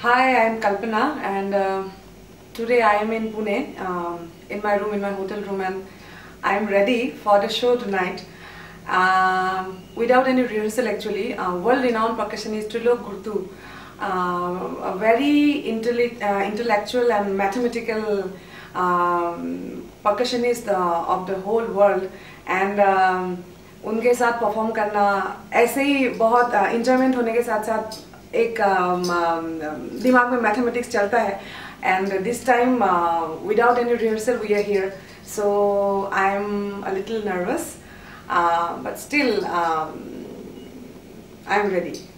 Hi, I am Kalpana, and today I am in Pune, in my room, in my hotel room, and I am ready for the show tonight. Without any rehearsal, actually, world-renowned percussionist Trilok Gurtu, a very intellectual and mathematical percussionist of the whole world, and उनके साथ perform करना ऐसे ही बहुत enjoyment होने के साथ साथ एक दिमाग में मैथमेटिक्स चलता है and this time without any rehearsal we are here, so I'm a little nervous, but still I'm ready.